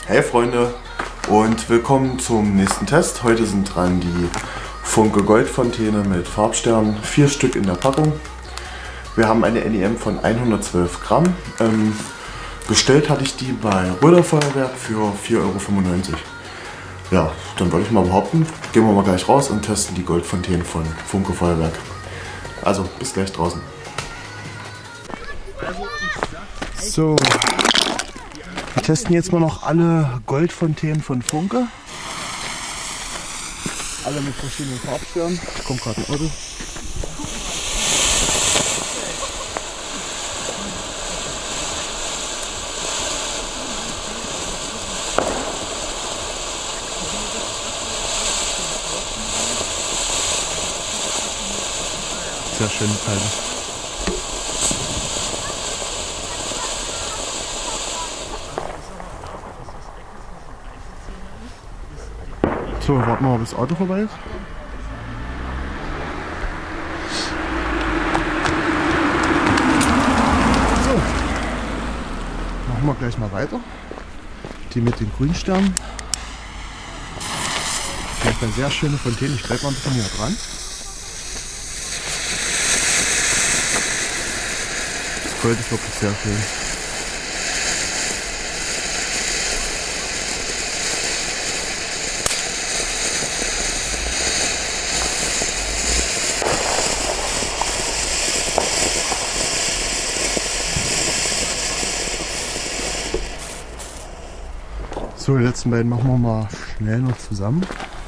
Hey Freunde und willkommen zum nächsten Test. Heute sind dran die Funke Goldfontäne mit Farbsternen, 4 Stück in der Packung. Wir haben eine NEM von 112 Gramm. Bestellt hatte ich die bei Röder Feuerwerk für 4,95 €. Ja, dann würde ich mal behaupten, gehen wir mal gleich raus und testen die Goldfontänen von Funke Feuerwerk. Also bis gleich draußen. So, wir testen jetzt mal noch alle Goldfontänen von Funke. Alle mit verschiedenen Farbsternen. Kommt gerade ein Auto. Sehr schöne Teile. So, warten wir mal, bis das Auto vorbei ist. So, machen wir gleich mal weiter. Die mit den grünen Sternen. Vielleicht eine sehr schöne Fontäne. Ich bleibe mal ein bisschen hier dran. Das Gold ist wirklich sehr schön. So, die letzten beiden machen wir mal schnell noch zusammen.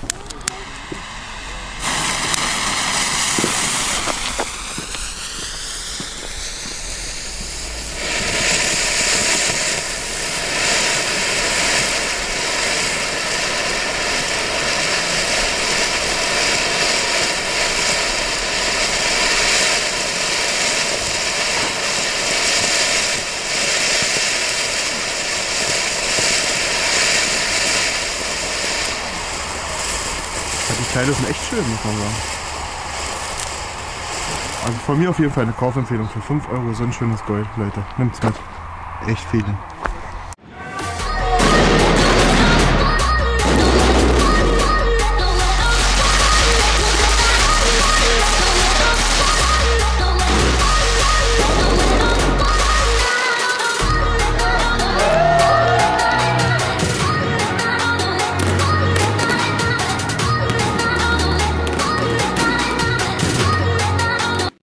Die Teile sind echt schön, muss man sagen. Also von mir auf jeden Fall eine Kaufempfehlung für 5 €, so ein schönes Gold, Leute. Nimmt's mit. Echt viele.